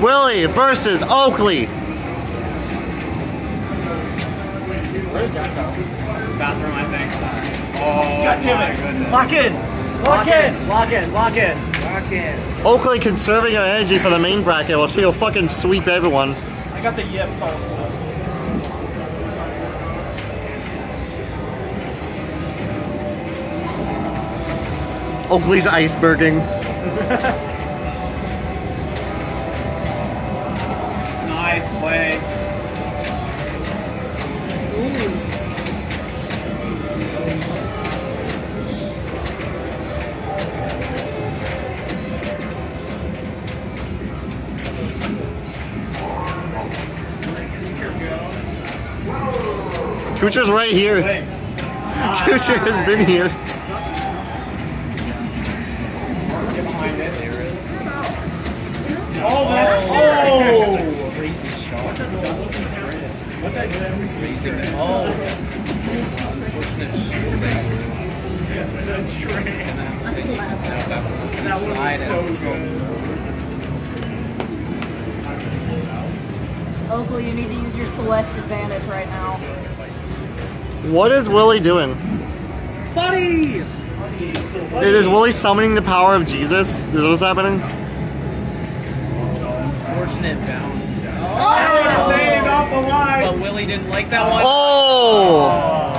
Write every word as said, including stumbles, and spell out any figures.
Willie versus Oakley. Bathroom, I think. Oh, God damn it. Goodness. Lock in. Lock in. Lock in. Lock in. Lock in. Oakley conserving her energy for the main bracket while she'll fucking sweep everyone. I got the yips all of a sudden. Oakley's iceberging. Nice play. Kuchar's right here. Kuchar has been here. Oh, that's oh! Crazy shot. What's that? Crazy. Oh. Unfortunate That was so good. Oakley, you need to use your Celeste advantage right now. What is Willie doing? Buddies! Is Willie summoning the power of Jesus? Is that what's happening? Fortunate bounce. Oh, saved off the line. But Willie didn't like that one. Oh!